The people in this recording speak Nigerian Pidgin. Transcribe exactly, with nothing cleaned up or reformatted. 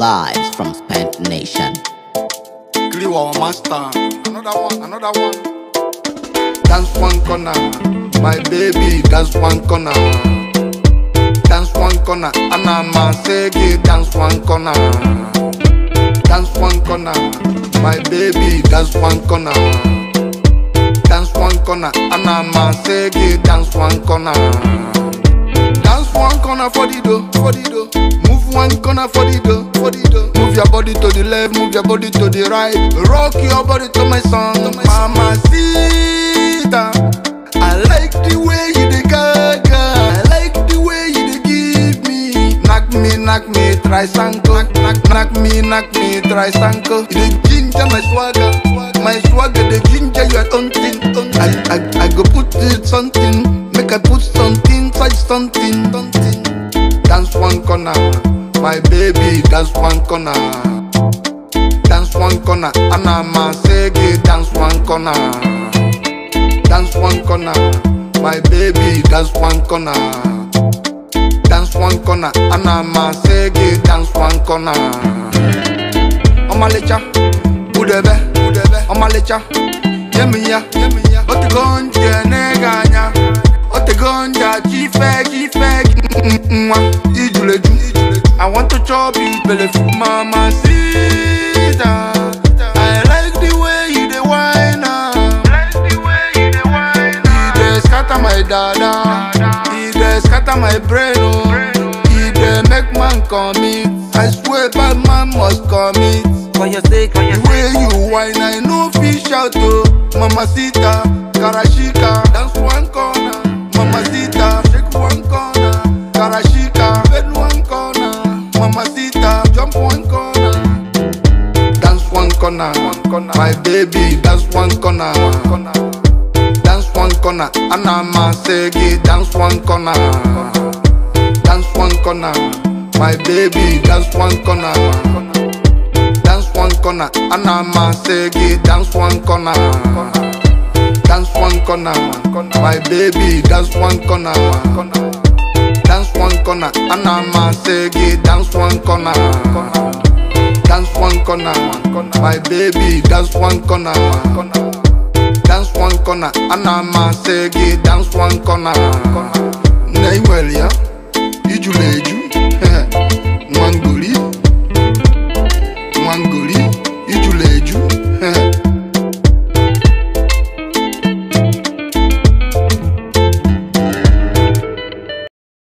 vibes from Spent Nation. Kliwa master, another one, another one. Dance one corner, my baby, dance one corner. Dance one corner, Anama Segi, dance one corner. Dance one corner, my baby, dance one corner. Dance one corner, Anama Segi, dance one corner. Dance one corner for the do, for the do. Move one corner for the do, for the do. Move your body to the left, move your body to the right. Rock your body to my song, Mamacita. I like the way you dey gaga. I like the way you dey give me. Knock me, knock me, try sanko. Knock, knock me, knock me, try sanko. You dey ginger my swagger, my swagger dey ginger your own thing. I, I, I go put it something, make I put something, touch something, something. Dance one corner, my baby, dance one corner. Dance one corner, Anama Segi, dance one corner. Dance one corner, my baby, dance one corner. Dance one corner, Anama Segi, dance one corner. Omalecha, udebe, udebe, omalecha, yemiya, yemiya. Otigonje neganya, otigonja jife, jife, mwa, ijuleju. I want to chop it, belly for Mamacita. I like the way you dey whine. Scatter my dada, he dey scatter my brain, oh. He dey make man commit. I swear bad man must commit. For your sake, for your The way you whine, I know fish out, oh. Mamacita, Karashika, dance one corner. Mamacita, shake one corner. Karashika, bend one corner. Mamacita, jump one corner. Dance one corner, one corner. My baby, dance one corner, one corner. Dance one corner, Anama Segi, dance one corner. Dance one corner, my baby, dance one corner. Dance one corner, Anama Segi, dance one corner. Dance one corner, my baby, dance one corner. Dance one corner, Anama Segi, dance one corner. Dance one corner, my baby, dance one corner. Dance one corner, Anama Segi, dance one corner.